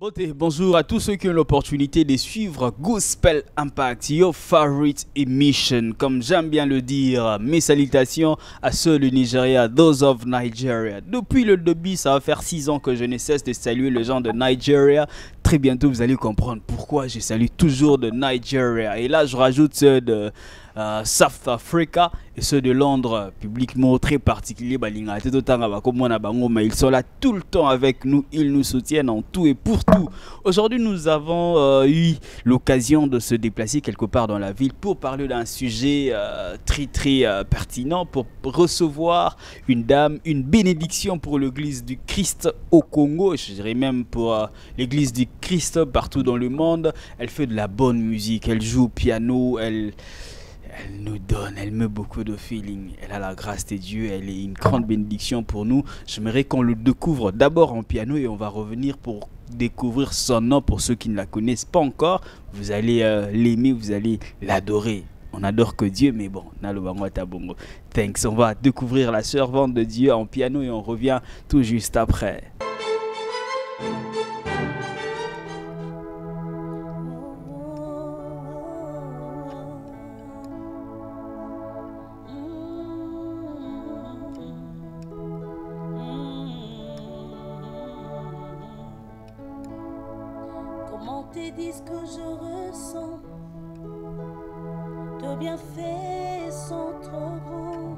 Bonjour à tous ceux qui ont l'opportunité de suivre Gospel Impact, your favorite emission. Comme j'aime bien le dire, mes salutations à ceux du Nigeria, those of Nigeria. Depuis le début, ça va faire 6 ans que je ne cesse de saluer les gens de Nigeria. Très bientôt, vous allez comprendre pourquoi je salue toujours de Nigeria. Et là, je rajoute ceux de South Africa et ceux de Londres, publiquement très particulier. Mais ils sont là tout le temps avec nous, ils nous soutiennent en tout et pour tout. Aujourd'hui, nous avons eu l'occasion de se déplacer quelque part dans la ville pour parler d'un sujet très pertinent, pour recevoir une dame, une bénédiction pour l'église du Christ au Congo, je dirais même pour l'église du Christ partout dans le monde. Elle fait de la bonne musique, elle joue au piano, elle nous donne, elle met beaucoup de feeling. Elle a la grâce de Dieu, elle est une grande bénédiction pour nous. J'aimerais qu'on le découvre d'abord en piano et on va revenir pour découvrir son nom pour ceux qui ne la connaissent pas encore. Vous allez l'aimer, vous allez l'adorer. On adore que Dieu, mais bon, thanks. On va découvrir la servante de Dieu en piano et on revient tout juste après. Tes dis ce que je ressens, de bienfaits sont trop grands.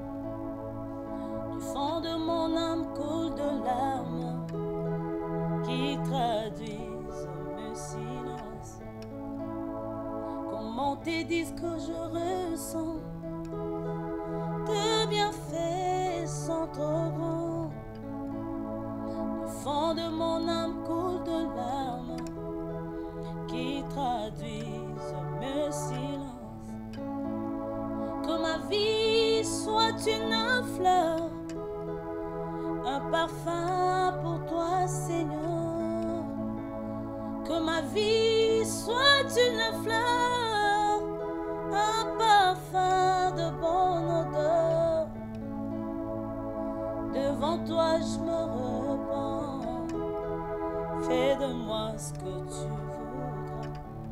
Du fond de mon âme coule de larmes qui traduisent mes silences. Comment tes dis ce que je ressens, de bienfaits sont trop grands. Du fond de mon âme coule de larmes qui traduisent mes silences. Que ma vie soit une fleur, un parfum pour toi, Seigneur. Que ma vie soit une fleur, un parfum de bonne odeur. Devant toi je me repens, fais de moi ce que tu veux.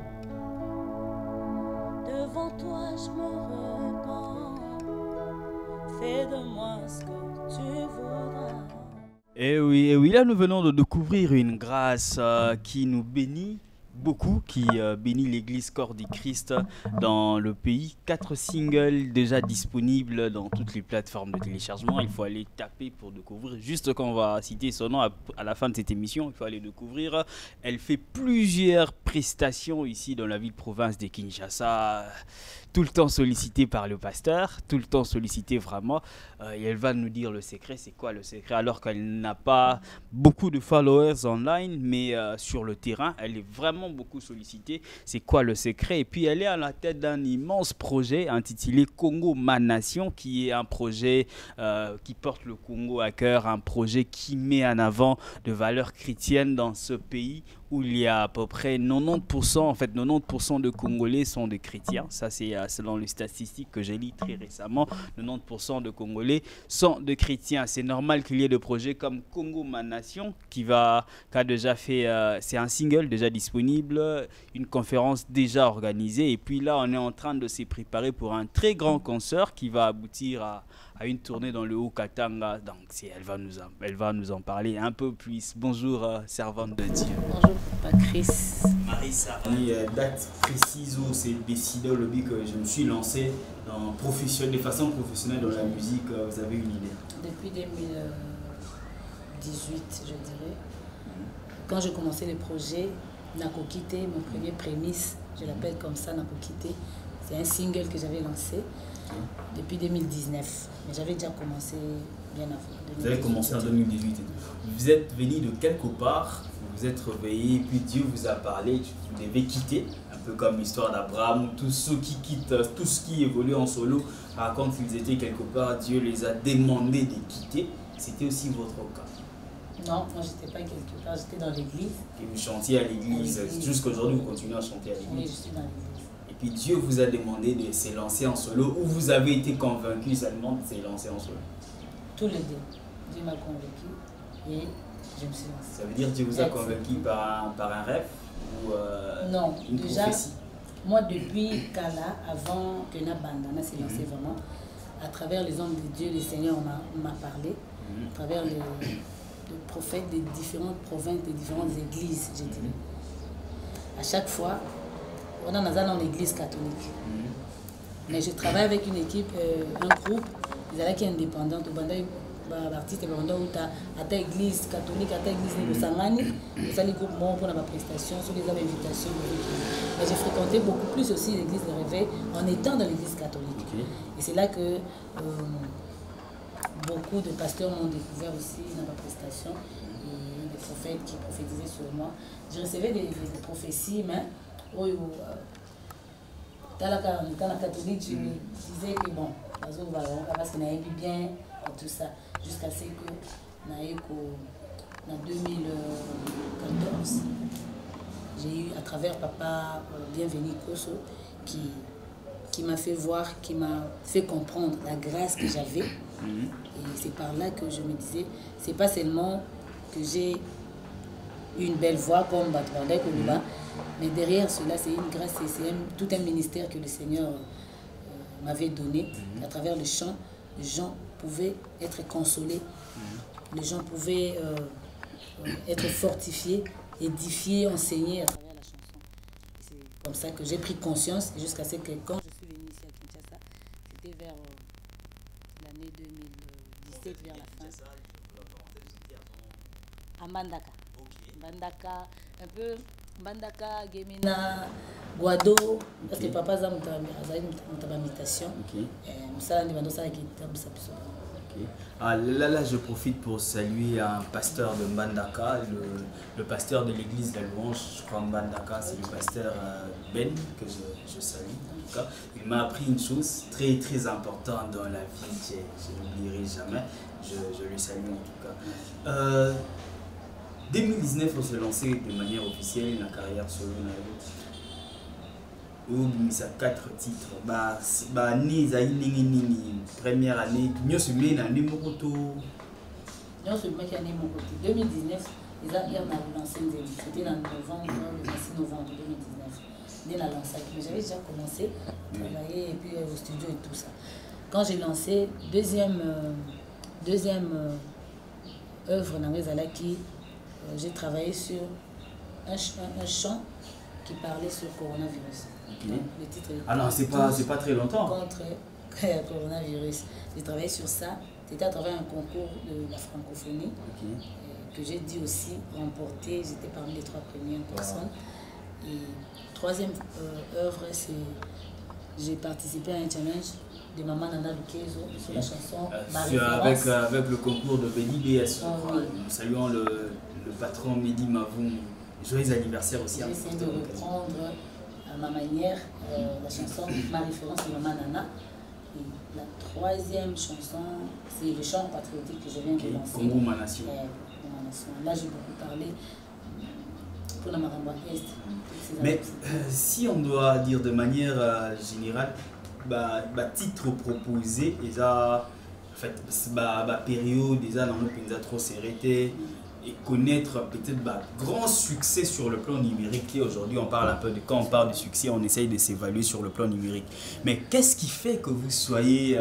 Devant toi je me repens, fais de moi ce que tu voudras. Et oui, là nous venons de découvrir une grâce qui nous bénit beaucoup, qui bénit l'église Corps du Christ dans le pays. 4 singles déjà disponibles dans toutes les plateformes de téléchargement. Il faut aller taper pour découvrir. Juste quand on va citer son nom à la fin de cette émission, il faut aller découvrir. Elle fait plusieurs prestations ici dans la ville-province de Kinshasa. Tout le temps sollicitée par le pasteur, tout le temps sollicitée vraiment. Et elle va nous dire le secret. C'est quoi le secret? Alors qu'elle n'a pas beaucoup de followers online, mais sur le terrain, elle est vraiment beaucoup sollicitée. C'est quoi le secret? Et puis elle est à la tête d'un immense projet intitulé Congo Ma Nation, qui est un projet qui porte le Congo à cœur, un projet qui met en avant de valeurs chrétiennes dans ce pays où il y a à peu près 90%, en fait 90% de Congolais sont des chrétiens. Ça c'est selon les statistiques que j'ai lues très récemment. 90% de Congolais sont des chrétiens. C'est normal qu'il y ait des projets comme Congo Ma Nation qui a déjà fait, c'est un single déjà disponible, une conférence déjà organisée. Et puis là on est en train de se préparer pour un très grand concert qui va aboutir à une tournée dans le Haut-Katanga. Donc elle va nous en parler un peu plus. Bonjour servante de Dieu. Bonjour Papa Chris. Marissa, date précise où c'est décidé le but que je me suis lancé de façon professionnelle dans la musique, vous avez une idée? Depuis 2018 je dirais. Quand j'ai commencé le projet, Nakokite, mon premier prémisse, je l'appelle comme ça, Nakokite. C'est un single que j'avais lancé depuis 2019. Mais j'avais déjà commencé bien avant. Vous avez commencé en 2018. Vous êtes venu de quelque part, vous vous êtes réveillé, puis Dieu vous a parlé, vous devez quitter. Un peu comme l'histoire d'Abraham, tous ceux qui quittent, tout ce qui évolue en solo, racontent qu'ils étaient quelque part, Dieu les a demandé de quitter. C'était aussi votre cas? Non, moi j'étais pas quelque part, j'étais dans l'église. Et vous chantiez à l'église, jusqu'aujourd'hui vous continuez à chanter à l'église? Oui, je suis dans l'église. Et puis Dieu vous a demandé de se lancer en solo, ou vous avez été convaincu seulement de se lancer en solo? Tous les deux. Dieu m'a convaincu et je me suis lancée. Ça veut dire que Dieu vous a convaincu par un rêve ou non, une déjà, prophétie? moi depuis Kala, avant que Nabandana s'est lancé vraiment, à travers les hommes de Dieu, le Seigneur m'a parlé, à travers les prophètes des différentes provinces, des différentes églises, je dirais. À chaque fois, on a dans l'église catholique. Mais je travaille avec une équipe, un groupe, qui est indépendant, l'artiste est indépendant, à ta église catholique, à ta église Négosangani, vous allez groupe pour la prestation, sur les invitations. Mais j'ai fréquenté beaucoup plus aussi l'église de réveil en étant dans l'église catholique. Et c'est là que beaucoup de pasteurs m'ont découvert aussi dans ma prestation, et des prophètes qui prophétisaient sur moi. Je recevais des prophéties, mais dans la catholique, je me disais que bon, parce que n'avait bien et tout ça, jusqu'à ce que en 2014, j'ai eu à travers Papa Bienvenu Koso qui m'a fait voir, qui m'a fait comprendre la grâce que j'avais. Et c'est par là que je me disais, c'est pas seulement que j'ai une belle voix comme Batwanda Koluba, mais derrière cela, c'est une grâce, c'est tout un ministère que le Seigneur m'avait donné. À travers le chant, les gens pouvaient être consolés, les gens pouvaient être fortifiés, édifiés, enseignés à travers la chanson. C'est comme ça que j'ai pris conscience, jusqu'à ce que quand je suis venue ici à Kinshasa, c'était vers l'année 2017, vers la fin. À Mbandaka. Mbandaka, un peu Mbandaka, Gemina, Guado, parce que papa a une mutation. Là, je profite pour saluer un pasteur de Mbandaka, le pasteur de l'église de la Louange, je crois Mbandaka, c'est le pasteur Ben, que je salue en tout cas. Il m'a appris une chose très très importante dans la vie, je n'oublierai jamais, je lui salue en tout cas. 2019, on s'est lancé de manière officielle la carrière solo. Où il y a 4 titres. Première année, nous sommes en 2019, ils ont lancé c'était en novembre, le 26 novembre 2019. Dès la lancée, j'avais déjà commencé à travailler et puis au studio et tout ça. Quand j'ai lancé, deuxième œuvre dans les Alaki, j'ai travaillé sur un chant qui parlait sur le coronavirus. Donc, le titre ah non, c'est pas très longtemps. Contre le coronavirus. J'ai travaillé sur ça. C'était à travers un concours de la francophonie que j'ai dû aussi remporter. J'étais parmi les 3 premières personnes. Et troisième œuvre, j'ai participé à un challenge de Maman Nana Lukezo sur la chanson avec le concours de Béni BS. Nous saluons le patron Mehdi Mavoum. Joyeux anniversaire aussi. J'ai essayé de reprendre à ma manière la chanson, ma référence de Maman Nana. Et la troisième chanson, c'est le chant patriotique que je viens de lancer. Congo Ma Nation. Là, j'ai beaucoup parlé pour la Maramba Est. Mais si on doit dire de manière générale, titre proposé, en fait, période, déjà dans le trop serré, et connaître peut-être grand succès sur le plan numérique. Aujourd'hui, on parle un peu de quand on parle de succès, on essaye de s'évaluer sur le plan numérique. Mais qu'est-ce qui fait que vous soyez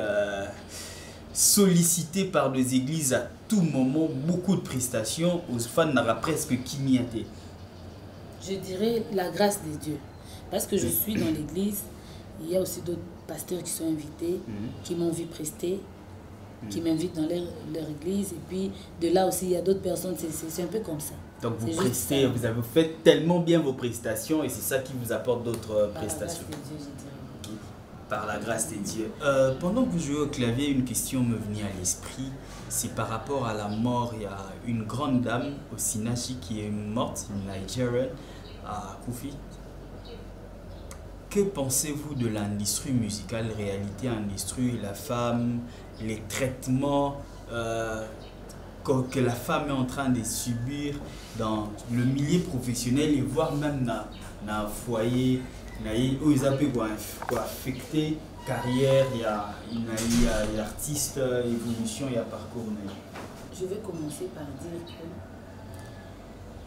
sollicité par des églises à tout moment, beaucoup de prestations, aux fans n'aura presque qui m'y était? Je dirais la grâce de Dieu. Parce que je suis dans l'église, il y a aussi d'autres pasteurs qui sont invités, qui m'ont vu prester, qui m'invitent dans leur église. Et puis de là aussi, il y a d'autres personnes, c'est un peu comme ça. Donc vous prestez, vous avez fait tellement bien vos prestations et c'est ça qui vous apporte d'autres prestations. Par la grâce de Dieu. Pendant que vous jouez au clavier, une question me venait à l'esprit. C'est par rapport à la mort. Il y a une grande dame au Sinachi qui est morte, une Nigérienne, à Koufi. Que pensez-vous de l'industrie musicale, réalité industrie, la femme, les traitements que la femme est en train de subir dans le milieu professionnel et voire même dans un foyer, où ils peuvent affecter carrière, il y a l'artiste, évolution, il y a parcours. Je vais commencer par dire que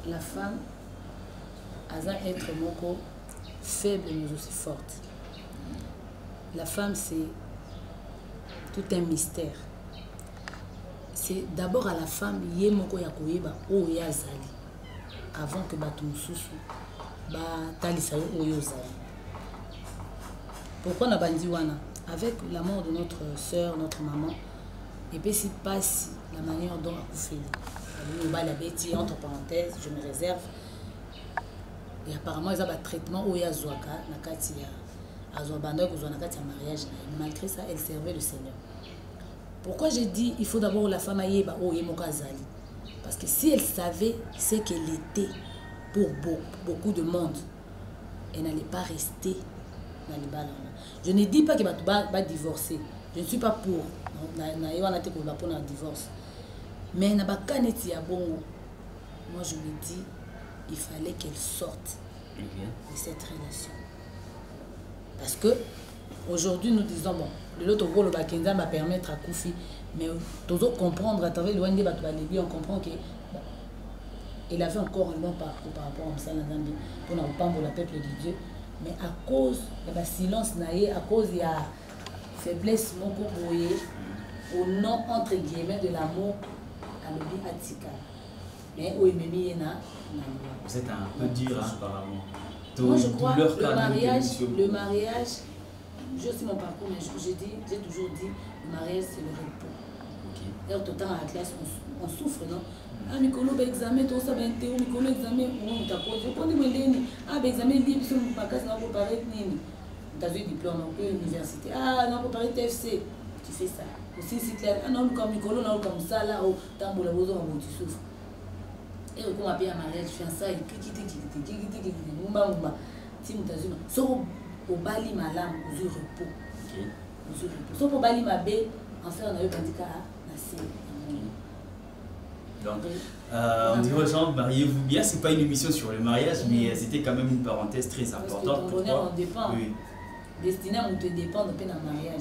la femme a un être moko faible mais aussi forte. La femme, c'est tout un mystère. C'est d'abord à la femme, yé moko ya koyeba o ya zali avant que bato mususu ba talisa o yo zali. Pourquoi na bandi wana? Avec la mort de notre sœur, notre maman, et puis si passe la manière dont a fait. On va la bêtise entre parenthèses, je me réserve. Et apparemment ils ont un traitement o ya zwaka na kati ya azobanda ko zo na kati ya mariage. Malgré ça, elle servait le Seigneur. Pourquoi j'ai dit il faut d'abord la femme aille au Yemokazali? Parce que si elle savait ce qu'elle était pour beaucoup de monde, elle n'allait pas rester dans les balles. Je ne dis pas qu'elle va divorcer. Je ne suis pas pour. Pour un divorce. Mais moi je me dis il fallait qu'elle sorte de cette relation. Parce que aujourd'hui nous disons bon. L'autre rôle Bakenza va permettre à Koufi, mais toujours comprendre à travers le Wende Batoualebi, on comprend que il avait encore un long parcours par rapport à ça pour ne pas pour le peuple de Dieu, mais à cause de silence naïe, à cause de la faiblesse moko boye, au nom entre guillemets de l'amour à l'obi atika. Mais où il na. Vous êtes un peu dur apparemment. Moi je crois le mariage. Je suis mon parcours, mais j'ai toujours dit le mariage c'est le repos. D'ailleurs, tout le temps à la classe, on souffre, non? Ah, Mikolo, examen, tout ça, Mikolo, examen, on t'a posé. Quand on dit, ah, examen, libre, sur mon paquet, ça va pas paraître, tu as eu diplôme, on peut université. Ah, non, on peut paraître TFC. Tu fais ça. Aussi, c'est clair. Ah, non, comme Mikolo, non, comme ça, là, au tambour, là, tu souffres. Et on appelle un mariage, fiançailles, au bali malam aux repos. Sauf au bali mabé, en fait, on a eu bandika à donc, on dit aux gens, mariez-vous bien. C'est pas une émission sur le mariage, mais c'était quand même une parenthèse très importante. Parce que ton bonheur en dépend. Oui. Destiné à te dépendre de ton mariage.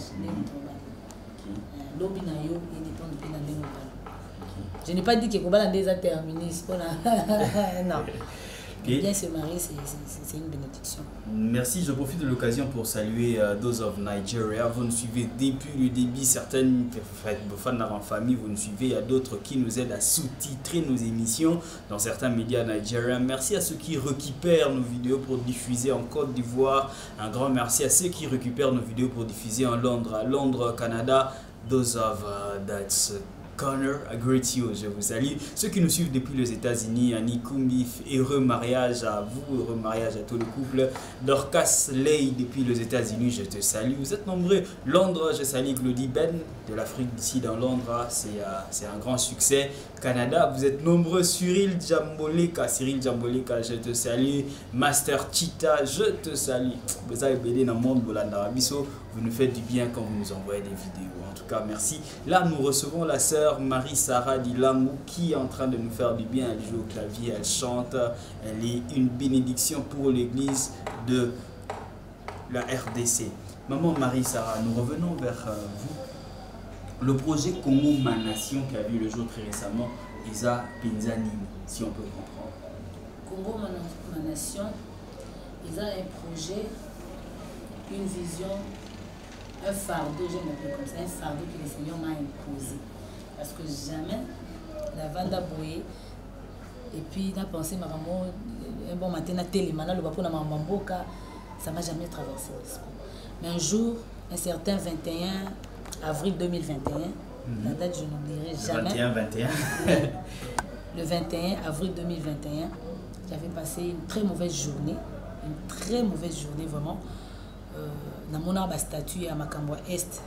L'obi na yo, il dépend de ton mariage. Je n'ai pas dit que Kobala déjà terminé. Non. Bien se marier, c'est une bénédiction. Merci, je profite de l'occasion pour saluer Those of Nigeria. Vous nous suivez depuis le début, certaines fans en famille, vous nous suivez. Il y a d'autres qui nous aident à sous-titrer nos émissions dans certains médias nigériens. Merci à ceux qui récupèrent nos vidéos pour diffuser en Côte d'Ivoire. Un grand merci à ceux qui récupèrent nos vidéos pour diffuser en Londres, à Londres, Canada. Those of that's Connor, I greet you, je vous salue. Ceux qui nous suivent depuis les États-Unis, Annie Kumbif, heureux mariage à vous, heureux mariage à tout le couple. Dorcas Ley depuis les États-Unis, je te salue. Vous êtes nombreux. Londres, je salue Glody Ben de l'Afrique d'ici dans Londres, c'est un grand succès. Canada, vous êtes nombreux. Cyril Djamboleka, je te salue. Master Chita, je te salue. Vous avez béni dans le monde, vous nous faites du bien quand vous nous envoyez des vidéos. En tout cas, merci. Là, nous recevons la sœur Marie-Sarah Dilangu qui est en train de nous faire du bien. Elle joue au clavier, elle chante. Elle est une bénédiction pour l'église de la RDC. Maman Marie-Sarah, nous revenons vers vous. Le projet Congo Ma Nation qui a vu le jour très récemment, Isa Pinzani, si on peut comprendre. Congo Ma Nation, Isa a un projet, une vision, un fardeau, j'aime l'appeler comme ça, un fardeau que le Seigneur m'a imposé. Parce que jamais la Vanda Boye, et puis n'a pensé ma maman, un bon matin, na télémana, le bapo na mamboka, ça m'a jamais traversé l'esprit. Mais un jour, un certain 21 avril 2021, la date je n'oublierai jamais. Le 21 avril 2021, j'avais passé une très mauvaise journée vraiment. Dans mon arbre à statut à Makambwa Est,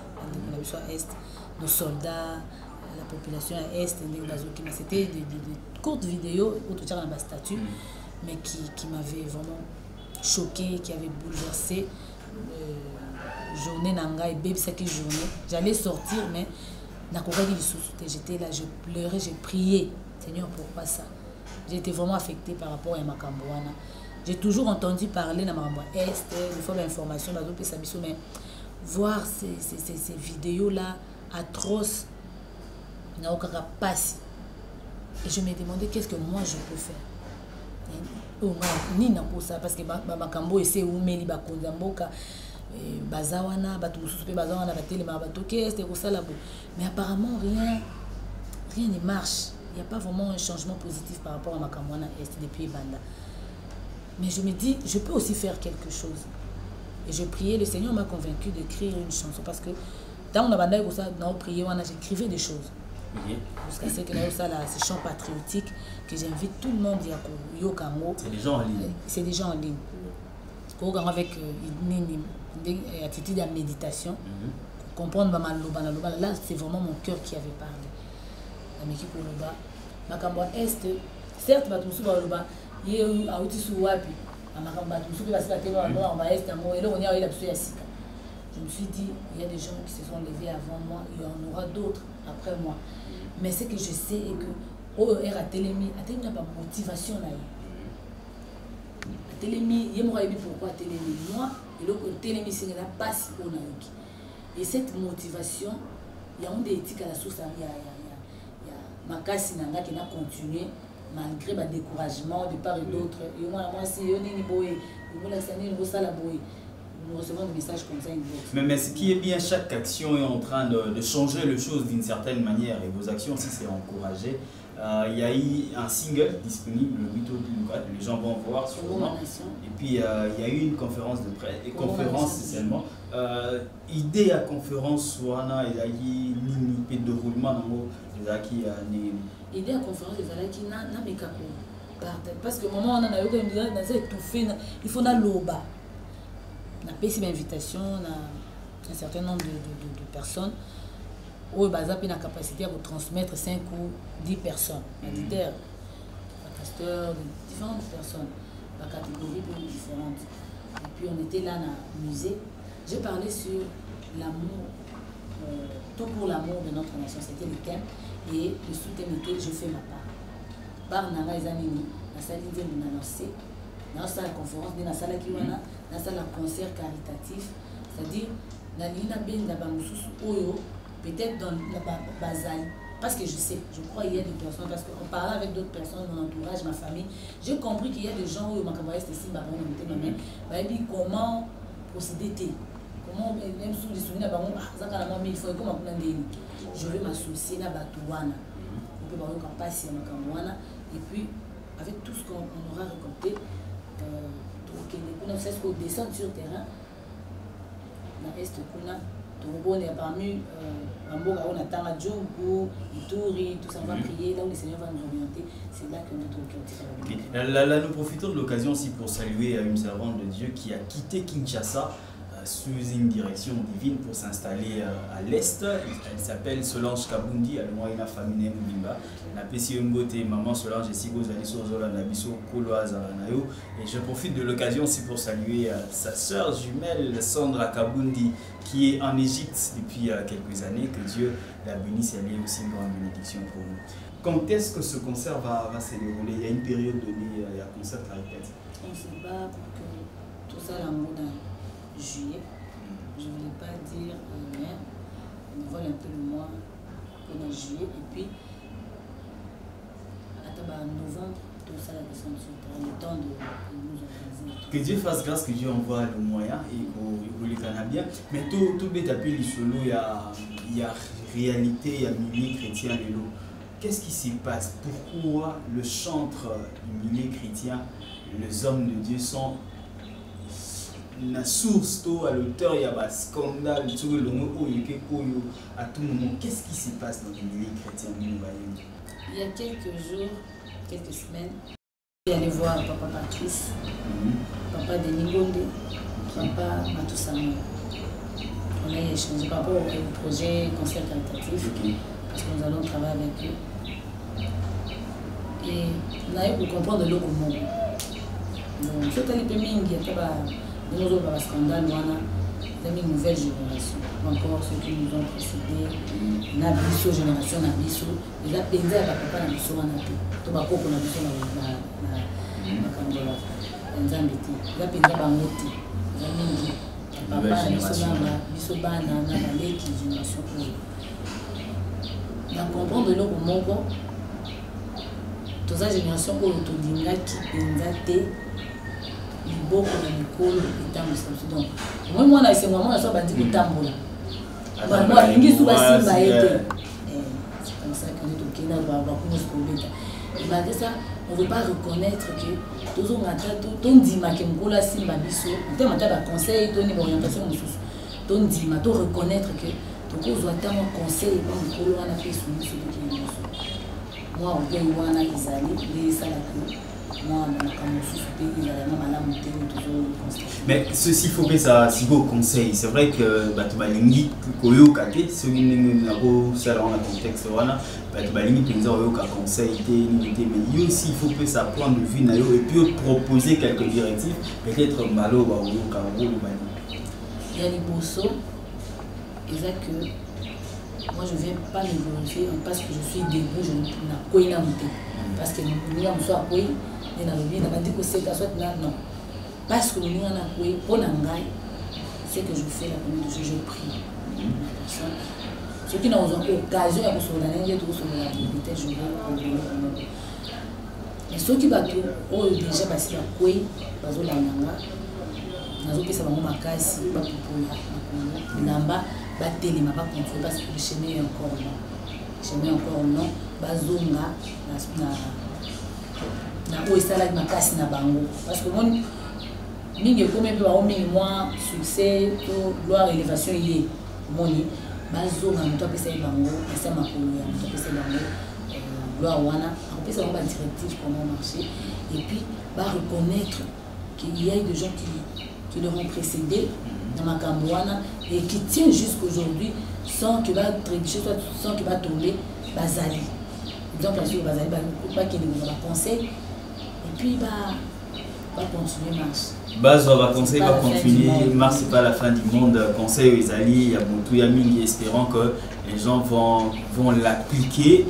nos soldats, la population à Est, c'était des courtes vidéos autour de la statue, mais qui m'avaient vraiment choqué, qui avaient bouleversé. Journée nanga et bébé cette journée, j'allais sortir, mais j'étais là, je pleurais, j'ai prié. Seigneur, pourquoi ça? J'ai été vraiment affectée par rapport à Makambouana. J'ai toujours entendu parler de Makambouana Est, des fois l'information, mais voir ces vidéos-là atroces, n'a aucun pas. Et je me demandais qu'est-ce que moi je peux faire. nina kosa parce que makambo ese umeli bakonza mboka bazawana bato mususu pe bazawana batelema bato qu'est-ce que ça là mais apparemment rien ne marche. Il n'y a pas vraiment un changement positif par rapport à Makamwana Est depuis Banda. Mais je me dis, je peux aussi faire quelque chose. Et je priais, le Seigneur m'a convaincu d'écrire une chanson parce que dans mon Banda, j'écrivais des choses. Jusqu'à ce que ces chants patriotiques que j'invite tout le monde à Yokango. C'est des gens en ligne. C'est des gens en ligne. Avec une attitude de méditation, comprendre là, c'est vraiment mon cœur qui avait parlé. Ameki Koloba, Makambo Est, certes, Batumusu Baloba, il y a eu à Outisu Wapi, à Makambo Batumusu, on va Est, et là on y a eu la Sika. Je me suis dit, il y a des gens qui se sont levés avant moi, il y en aura d'autres après moi. Mais ce que je sais est que OER a Télémi n'a pas motivation là. Télémi, il y a pourquoi Télémi. Moi, et l'autre Télémi, c'est la passe au Naoki. Et cette motivation, il y a une des éthiques à la source, ma casse n'a qui n'a continué malgré ma découragement de part et d'autre. Et moi, c'est nous recevons des messages comme ça. Mais ce qui est bien, chaque action est en train de changer les choses d'une certaine manière et vos actions aussi c'est encouragé. Il y a eu un single disponible le 8 août 2004, les gens vont voir sûrement. Et puis il y a eu une conférence de presse, et conférence spécialement. Idée à conférence, Wana, il y a eu une déroulement dans l'idée à conférence, il n'a pas parce que au moment où on a étouffé, il faut aller au bas. On a payé une invitation à un certain nombre de personnes. Où il y a une capacité à vous transmettre 5 ou 10 personnes, auditeurs, podcasteurs, différentes personnes, par catégories différentes. Et puis on était là dans le musée. J'ai parlé sur l'amour, tout pour l'amour de notre nation, c'était le thème. Et le sous-thème était je fais ma part. Par Nana Ezanini, la salle d'idée de lancé, dans la conférence, dans la salle qui dans la salle concert caritatif, c'est-à-dire dans l'ina ben d'abamususu oyo. Peut-être dans la basale, parce que je sais, je crois qu'il y a des personnes, parce qu'en parlant avec d'autres personnes, mon entourage, ma famille, j'ai compris qu'il y a des gens où comment procéder, comment même sous les souvenirs, il faut comment je vais m'associer à Batouana, on peut passer à Makamwana, et puis avec tout ce qu'on aura récolté, on sait ce qu'on descend sur le terrain, dans l'Est, on est parmi Mamboka, on attend à Djougou, Ituri, tout ça, on va prier, là où le Seigneur va nous orienter, c'est là que notre cœur est. Là, nous profitons de l'occasion aussi pour saluer une servante de Dieu qui a quitté Kinshasa sous une direction divine pour s'installer à l'Est. Elle s'appelle Solange Kabundi, elle a une famille Mbimba. La PCMBOT, maman Solange, et si vous allez sur Zola Nabiso, Koloaz, Aranayo. Et je profite de l'occasion aussi pour saluer sa sœur jumelle Sandra Kabundi qui est en Égypte depuis quelques années. Que Dieu la bénisse, elle est aussi une grande bénédiction pour nous. Quand est-ce que ce concert va se dérouler? Il y a une période donnée, il y a un concert caritatif. On se bat pour que tout ça l'amour dans juillet. Je ne voulais pas dire mais on vole un peu le mois qu'on a juillet et puis à novembre tout ça la descente sur le temps de nous organiser. Que Dieu fasse grâce, que Dieu envoie le moyen et vous les bien. Mais tout bête appelé le solo, il y a réalité, il y a milieu chrétien de l'eau. Qu'est-ce qui s'y passe? Pourquoi le chantre du milieu chrétien, les hommes de Dieu sont la source à l'auteur, il y a un scandale, à tout moment. Qu'est-ce qui se passe dans le milieu chrétien? Il y a quelques jours, quelques semaines, je suis allé voir Papa Patrice, Papa Denis Gondé, Papa Matoussamé. On a échangé par rapport au projet concert caritatif, parce que nous allons travailler avec eux. Et on a eu pour comprendre le comment. Donc, c'est un peu mingi, nous avons un scandale, nous avons une nouvelle génération. Encore ceux qui nous ont précédés, nous avons une génération, nous avons une pédale à papa, nous avons une tobacco, nous avons toute la génération où l'autolinga qui pensait beaucoup de l'école et tant de donc moi c'est moi ça va dire que tambola moi l'ingi sous la simba été c'est comme ça que nous qui n'a pas beaucoup de et malgré ça on veut pas reconnaître que tous on attend ton dima que m'kola simba biso on t'a mata ba conseil ton orientation mususu ton dima to reconnaître que to ko zo attend conseil pour m'kolo wana fait sous qui moi on vient wana izali les salaka. Mais ceci faut que ça si beau conseil c'est vrai que batubalingi koyo kate celui na ko ça dans le contexte voilà batubalingi penza oyo ka conseil mais il aussi il faut que ça prendre de vue na yo et puis proposer quelques directives peut-être malo ba oyo ka rôle bani il y a les bosso exact que moi je viens pas me glorifier parce que je suis debout je na koina monter parce que nous avons soit koi et na lobi na bandi ko c'est soit non parce que nous na koi pour ngai c'est que je fais la première chose je prie ceux qui n'ont occasion à se donner tout sur la peut-être je vais mais ceux qui battent oh déjà parce que koi bazo la nanga nazo pesa bango makasi ba popola namba ba telema ba contrôler parce que le chemin est encore non bazonga na oisala makasi na bango parce que mon mingi comme peu ba mingi moi succès to gloire élévation il est moni bazonga mto pesa bango pesa makolo ya mto pesa bango gloire wana pesa ba directive comment marcher et puis ba reconnaître qu'il y a des gens qui leur ont précédé dans makambo wana et qui tiennent jusqu'aujourd'hui sans que va trébucher sans que va tomber bazali donc la suite bazali pas qu'il nous va conseil et puis va continuer marche Bazo va conseil va continuer mars c'est pas la fin du monde conseil aux alliés il y a beaucoup il y a mingi espérant que les gens vont l'appliquer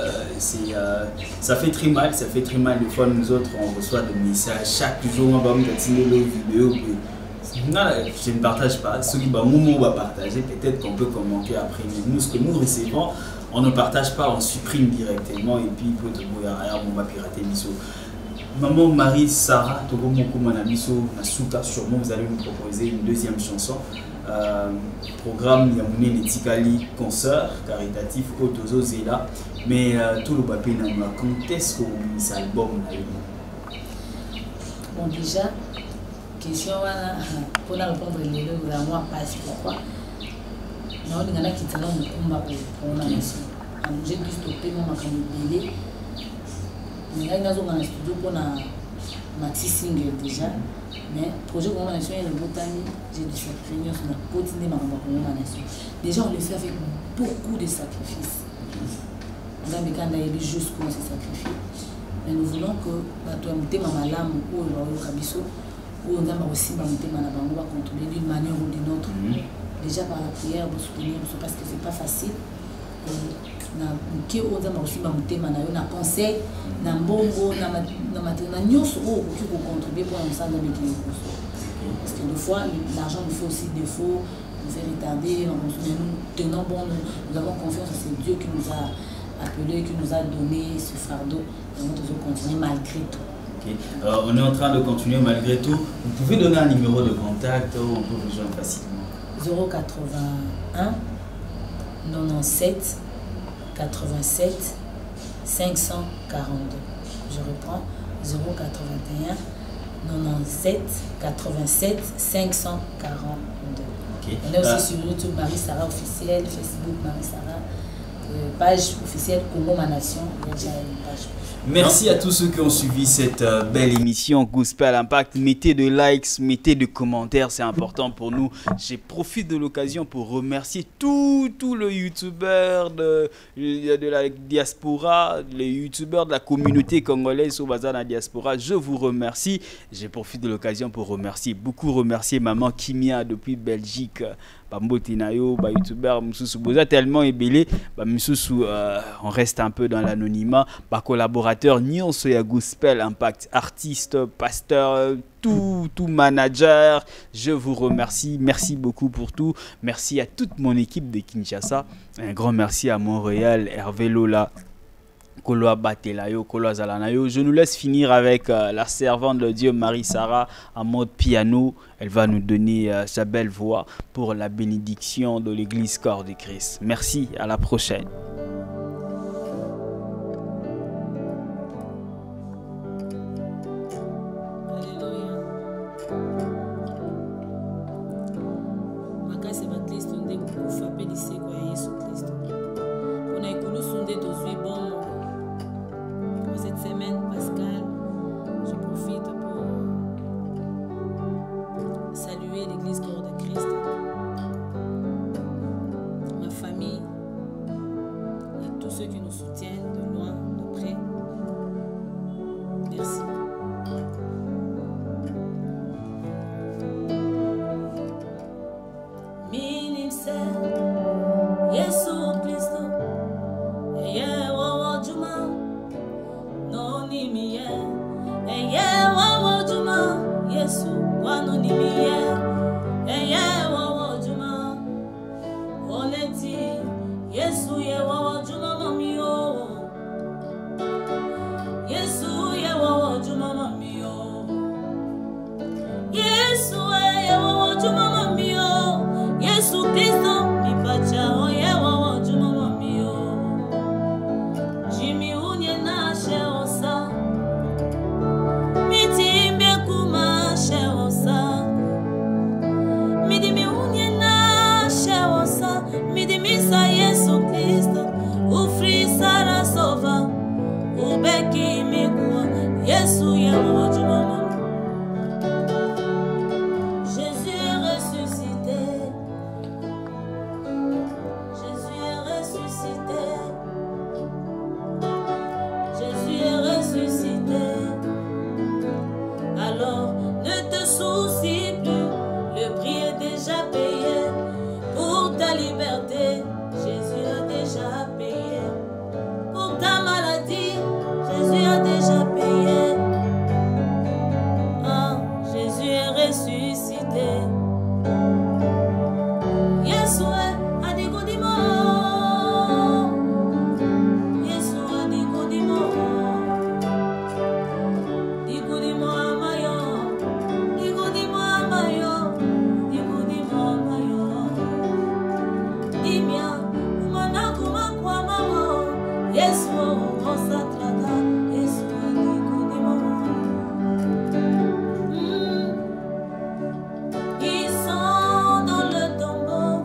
ça fait très mal des fois nous autres on reçoit des messages chaque jour on va me dessiner nos vidéos non, je ne partage pas. Ceux qui vont partager, peut-être qu'on peut commenter après. Mais nous, ce que nous recevons, on ne partage pas, on supprime directement. Et puis, on va pirater Miso. Maman Marie Sarah, sûrement vous allez nous proposer une deuxième chanson. Programme Yamune Netikali, concert caritatif Otozo Zela. Mais tout le papier, quand est-ce que vous avez mis album? Bon, déjà. Question pour répondre les deux à moi parce pourquoi non il y en a qui talent de combat pour la nation j'ai dû stopper mon makamobélé mais là il y a un studio pour la maxi single déjà mais projet pour la nation et le botanique j'ai dû sacrifier sur la continuer ma nation déjà on le fait avec beaucoup de sacrifices on a mis quand on jusqu'où on s'est sacrifié mais nous voulons que tu aies monté ma lame ou le kabiso où on a aussi contrôler d'une manière ou d'une autre. Déjà par la prière, vous soutenir parce que c'est pas facile. Na on a aussi na conseil, na bongo, na nyos qui contribuer pour ensemble avec les parce que des fois l'argent nous fait aussi défaut, nous fait retarder, nous tenons bon, nous avons confiance en ce Dieu qui nous a appelé, qui nous a donné ce fardeau et nous devons continuer malgré tout. On est en train de continuer malgré tout. Vous pouvez donner un numéro de contact où on peut vous joindre facilement. 081 97 87 542. Je reprends 081 97 87 542. On est aussi sur YouTube Marie Sarah officiel, Facebook Marie Sarah, page officielle Congo Ma Nation. Il y a déjà une page. Merci à tous ceux qui ont suivi cette belle émission Gospel Impact. Mettez de likes, mettez de commentaires, c'est important pour nous. Je profite de l'occasion pour remercier tous les youtubeurs de la diaspora, les youtubeurs de la communauté congolaise au bazar de la diaspora. Je vous remercie. Je profite de l'occasion pour remercier Maman Kimia depuis Belgique. Bambotinayo, youtubeur Moussou tellement ébélé, on reste un peu dans l'anonymat. Collaborateur Nyonso ya Gospel Impact, artiste, pasteur, tout manager, je vous remercie, merci beaucoup pour tout. Merci à toute mon équipe de Kinshasa, un grand merci à Montréal, Hervé Lola, Koloa Batelayo, Koloa Zalanayo. Je nous laisse finir avec la servante de Dieu Marie-Sarah en mode piano. Elle va nous donner sa belle voix pour la bénédiction de l'église Corps de Christ. Merci, à la prochaine. Ceux qui nous soutiennent de loin, de près. Merci. Minimse Yesu Kristo Eye wawo juma No ni miye Eye wawo juma Yesu wano ni miye Eye wawo juma Oleti Yesu ye wawo juma Yesu ye wawo juma mami yo Yesu ye wawo juma mami yo Yesu Kristo mi pacha o ye wawo juma mami yo Jimi unye na she osa Miti imbe kuma she osa Midi mi unye na she osa Midi misa Yesu Kristo Ufri sara sova Ubeki mikuwa Yesu ya wajumama Jésus est ressuscité Jésus est ressuscité Jésus est ressuscité Alors ne te soucie plus Le prix est déjà payé Pour ta liberté Jésus a déjà payé Pour ta maladie Jésus a déjà payé. Ah, Jésus est ressuscité. Yeshua a dit godimo. Yeshua a dit godimo. Dit godimo amayo. Dit godimo amayo. Dit godimo amayo. Dimia, umana kuma kwa mama. Yeshua osatrada. Ils sont dans le tombeau.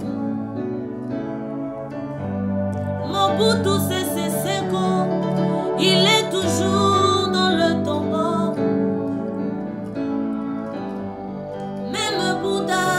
Mobutu Sese Seko, il est toujours dans le tombeau. Même Bouddha